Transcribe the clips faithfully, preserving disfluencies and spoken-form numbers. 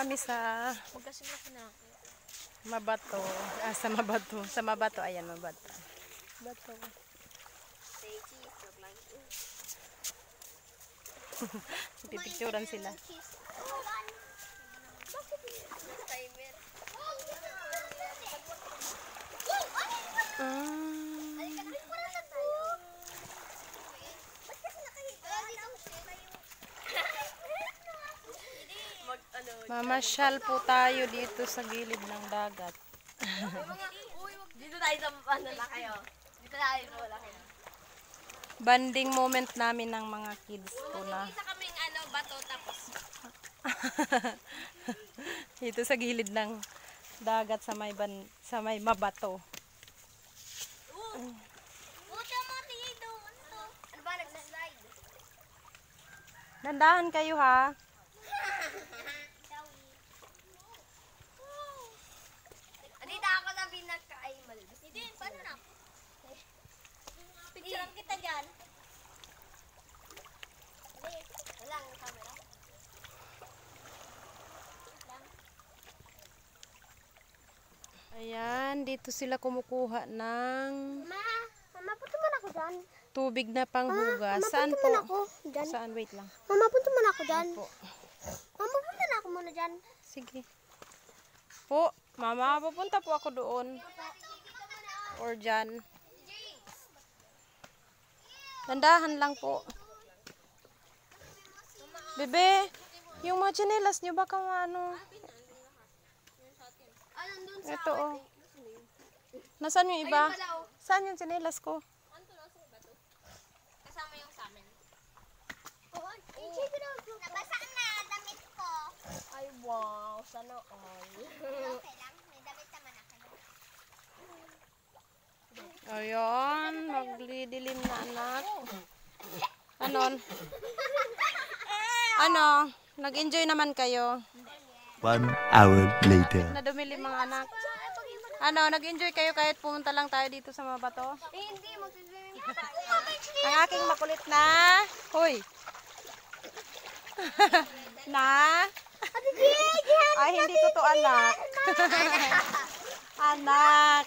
kami sa Mabato. Ah, sa Mabato. Sa Mabato. Ayan, Mabato. Mabato. Pipicturan sila. Ah. Mamasyal po tayo dito sa gilid ng dagat. Dito tayo sa ano na kayo. Dito tayo wala kayo. Banding moment namin ng mga kids ko na. Isa kaming ano bato tapos. Dito sa gilid ng dagat sa may ban sa may Mabato. Puta mo tingin do. Ano to? Ano ba nagsa-slide? Dandahan kayo ha. Andito ako na pinaka-aimal. Hindi, paano na? Picturean kita dyan. Hindi, wala ang camera. Ayan, dito sila kumukuha ng Ma, mama, punta man ako dyan. tubig na panghugas. Mama, Saan punta po? man ako dyan. Saan? Wait lang. Mama, punta man ako dyan. Po. Mama, punta na ako muna dyan. Sige. Po, mama, pupunta po ako doon. Or dyan. Dandahan lang po. Bebe, yung mga tsinelas nyo baka ano. Ito oh. Nasaan yung iba? Saan yung tsinelas ko? Kasama yung sa amin. Nabasa na damit ko. Ay, wow. Sana all. Okay lang. May damit naman ako. Ayan, maglidilim na anak. Anon? Ano? Nag-enjoy naman kayo? One hour later. Nadumili mga anak. Ano, nag-enjoy kayo kahit pumunta lang tayo dito sa Mabato? Eh, hindi. Mag-swimming. Ang aking makulit na. Hoy. Na? Ay, hindi ko to anak. Anak.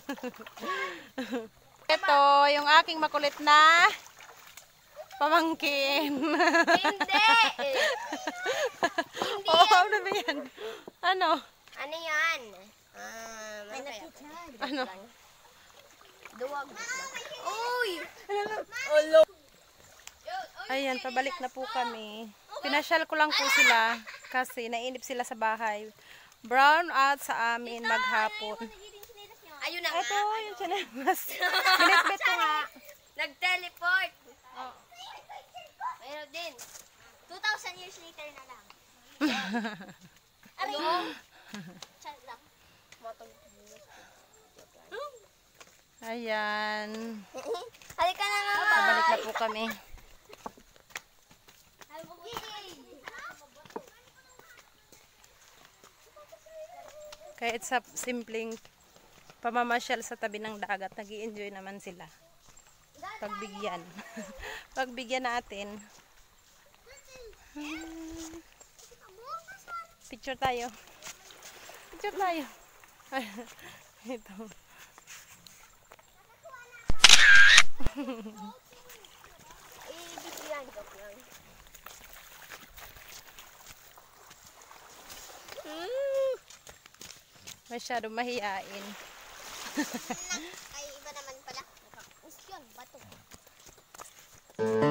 Ito, yung aking makulit na pamangkin. Hindi. Oo, ano ba yan? Ano? Ano yan? Um, ano kaya? Ano? Duwag. Uy! Olo. Ayan, pabalik na po kami. Pinasyal ko lang po sila kasi nainip sila sa bahay. Brown out sa amin maghapon. Ayun na Ito, nga. yung chinelas. Binitbit ko nga. Nag-teleport. Oh. Mayroon din. two thousand years later na lang. Aray mo. Chat lang. Motong. Ayan. Halika na nga. Pabalik na po kami. Kahit sa simpleng pamamasyal sa tabi ng dagat, nag-i-enjoy naman sila. Pagbigyan. Pagbigyan natin. Picture tayo. Picture tayo. Ito. Eh, dito yan. Joke lang. Masyado mahiyain. Ay, iba naman pala. Yun, bato.